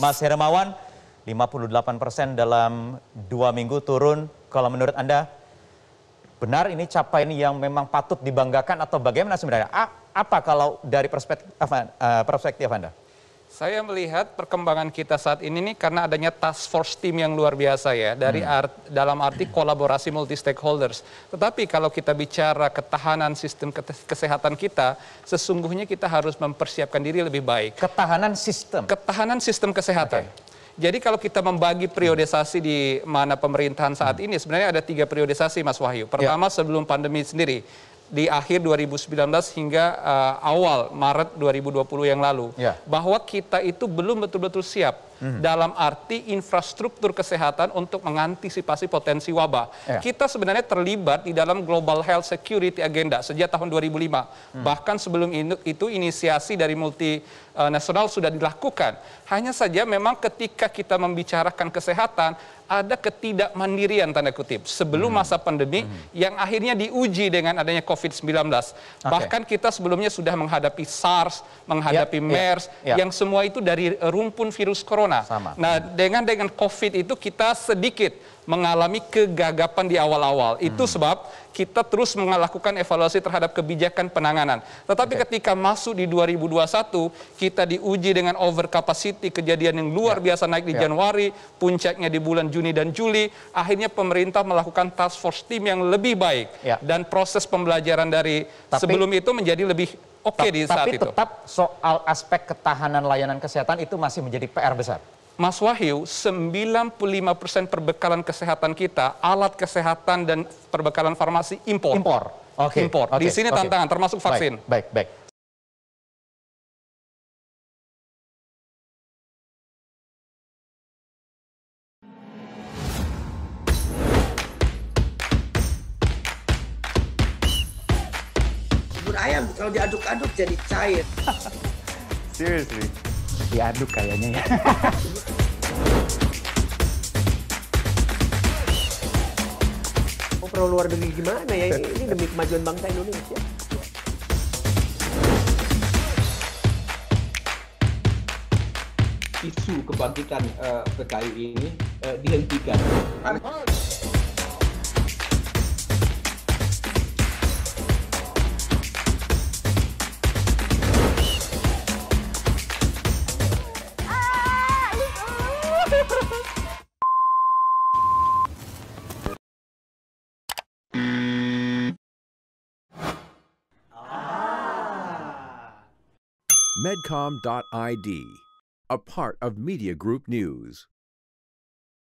Mas Hermawan, 58% dalam 2 minggu turun. Kalau menurut Anda, benar ini capaian yang memang patut dibanggakan atau bagaimana sebenarnya? Apa kalau dari perspektif Anda? Saya melihat perkembangan kita saat ini nih karena adanya task force team yang luar biasa ya, dalam arti kolaborasi multi stakeholders. Tetapi kalau kita bicara ketahanan sistem kesehatan kita, sesungguhnya kita harus mempersiapkan diri lebih baik. Ketahanan sistem? Ketahanan sistem kesehatan. Okay. Jadi kalau kita membagi periodisasi di mana pemerintahan saat ini, sebenarnya ada 3 periodisasi Mas Wahyu. Pertama sebelum pandemi sendiri, di akhir 2019 hingga awal Maret 2020 yang lalu. Bahwa kita itu belum betul-betul siap dalam arti infrastruktur kesehatan untuk mengantisipasi potensi wabah. Kita sebenarnya terlibat di dalam Global Health Security Agenda sejak tahun 2005. Bahkan sebelum itu inisiasi dari multinasional sudah dilakukan. Hanya saja memang ketika kita membicarakan kesehatan, ada ketidakmandirian tanda kutip sebelum masa pandemi yang akhirnya diuji dengan adanya COVID-19. Bahkan kita sebelumnya sudah menghadapi SARS, menghadapi MERS, yang semua itu dari rumpun virus corona. Nah, dengan COVID itu kita sedikit mengalami kegagapan di awal-awal. Itu sebab kita terus melakukan evaluasi terhadap kebijakan penanganan. Tetapi ketika masuk di 2021, kita diuji dengan over capacity, kejadian yang luar biasa naik di Januari, puncaknya di bulan Juni dan Juli. Akhirnya pemerintah melakukan task force team yang lebih baik. Dan proses pembelajaran dari sebelum itu menjadi lebih oke di saat itu. Tapi tetap soal aspek ketahanan layanan kesehatan itu masih menjadi PR besar. Mas Wahyu, 95% perbekalan kesehatan kita, alat kesehatan dan perbekalan farmasi impor. Impor. Di sini tantangan, termasuk vaksin. Baik. Bubur ayam kalau diaduk-aduk jadi cair. Seriously? Diaduk kayaknya ya. Perlu luar negeri gimana ya? Ini demi kemajuan bangsa Indonesia. Isu kebangkitan PKI ini dihentikan. Medcom.id, a part of Media Group News.